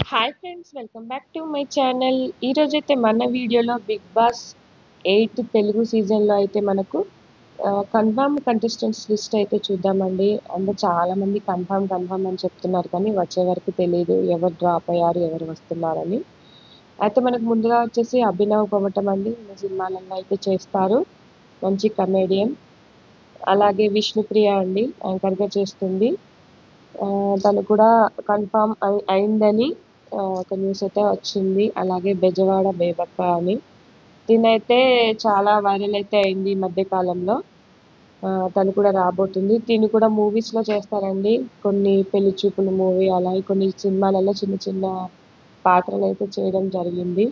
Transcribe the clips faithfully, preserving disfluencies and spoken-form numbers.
Hi friends, welcome back to my channel. ఈరోజైతే మన వీడియోలో బిగ్ బాస్ ఎయిత్ తెలుగు సీజన్లో అయితే మనకు కన్ఫర్మ్ కంటెస్టెంట్స్ లిస్ట్ అయితే చూద్దామండి. అంటే చాలామంది కన్ఫర్మ్ కన్ఫర్మ్ అని చెప్తున్నారు, కానీ వచ్చే వరకు తెలియదు ఎవరు డ్రాప్ అయ్యారు ఎవరు వస్తున్నారని. అయితే మనకు ముందుగా వచ్చేసి అభినవ్ కొమటం అండి, ఈ సినిమాలలో అయితే చేస్తారు, మంచి కమేడియన్. అలాగే విష్ణుప్రియ అండి, యాంకర్గా చేస్తుంది. తను కూడా కన్ఫామ్ అయి అయిందని ఒక న్యూస్ అయితే వచ్చింది. అలాగే బెజవాడ బేబక్క అని, తినైతే చాలా వైరల్ అయితే అయింది ఈ మధ్య కాలంలో. తను కూడా రాబోతుంది. తిని కూడా మూవీస్లో చేస్తారండి, కొన్ని పెళ్లి చూపుల మూవీ, అలాగే కొన్ని సినిమాలలో చిన్న చిన్న పాత్రలు అయితే చేయడం జరిగింది.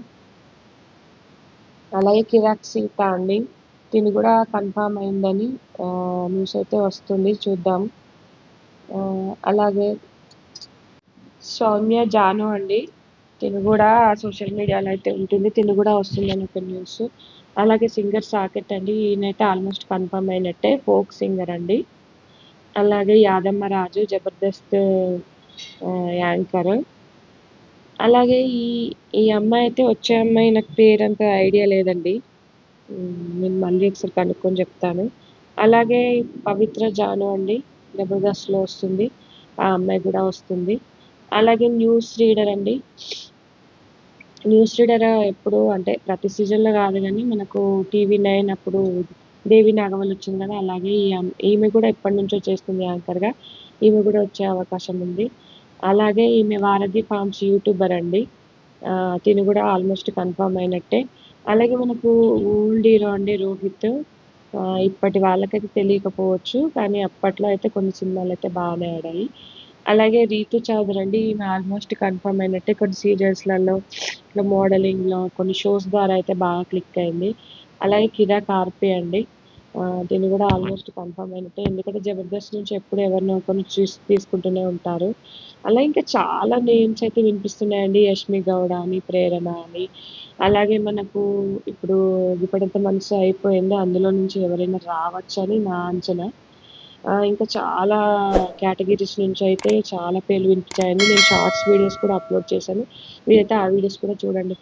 అలాగే కిరాక్ సీత అండి, తిని కూడా కన్ఫామ్ అయిందని న్యూస్ అయితే వస్తుంది, చూద్దాం. అలాగే సౌమ్య జాను అండి, తిను కూడా సోషల్ మీడియాలో అయితే ఉంటుంది, తిను కూడా వస్తుందని ఒక న్యూస్. అలాగే సింగర్ సాకెట్ అండి, ఈయనైతే ఆల్మోస్ట్ కన్ఫర్మ్ అయినట్టే, ఫోక్ సింగర్ అండి. అలాగే యాదమ్మ రాజు, జబర్దస్త్ యాంకర్. అలాగే ఈ ఈ అమ్మాయి అయితే వచ్చే అమ్మాయి నాకు పేరంత ఐడియా లేదండి, నేను మళ్ళీ ఒకసారి కనుక్కొని చెప్తాను. అలాగే పవిత్ర జాను అండి, జబర్దస్త్లో వస్తుంది, ఆ అమ్మాయి కూడా వస్తుంది. అలాగే న్యూస్ రీడర్ అండి, న్యూస్ రీడర్ ఎప్పుడు అంటే ప్రతి సీజన్లో కాదు కానీ మనకు టీవీ నైన్ అప్పుడు దేవి నాగవల్ వచ్చింది కదా, అలాగే ఈ ఈమె కూడా ఎప్పటి నుంచో చేస్తుంది యాంకర్గా, ఈమె కూడా వచ్చే అవకాశం ఉంది. అలాగే ఈమె వారధి ఫార్మ్స్ యూట్యూబర్ అండి, తిని కూడా ఆల్మోస్ట్ కన్ఫర్మ్ అయినట్టే. అలాగే మనకు ఓల్డ్ హీరో అండి రోహిత్, ఇప్పటి వాళ్ళకైతే తెలియకపోవచ్చు, కానీ అప్పట్లో అయితే కొన్ని సినిమాలు అయితే బాగానే ఆడాయి. అలాగే రీతు చౌదరి అండి, ఈమె ఆల్మోస్ట్ కన్ఫర్మ్ అయినట్టే, కొన్ని సీరియల్స్లలో ఇట్లా మోడలింగ్లో కొన్ని షోస్ ద్వారా అయితే బాగా క్లిక్ అయింది. అలాగే కిరాక్ ఆర్పి అండి, దీన్ని కూడా ఆల్మోస్ట్ కన్ఫర్మ్ అయినట్టే, ఎందుకంటే జబర్దస్త్ నుంచి ఎప్పుడు ఎవరినో కొన్ని చూసి తీసుకుంటూనే ఉంటారు. అలా ఇంకా చాలా నేమ్స్ అయితే వినిపిస్తున్నాయండి, యష్మి గౌడ అని, ప్రేరణ అని. అలాగే మనకు ఇప్పుడు ఇప్పుడంత మనసు అయిపోయింది, అందులో నుంచి ఎవరైనా రావచ్చు అని నా అంచనా. ఇంకా చాలా కేటగిరీస్ నుంచి అయితే చాలా పేర్లు వినిపించాయండి. నేను షార్ట్స్ వీడియోస్ కూడా అప్లోడ్ చేశాను, మీరైతే ఆ వీడియోస్ కూడా చూడండి.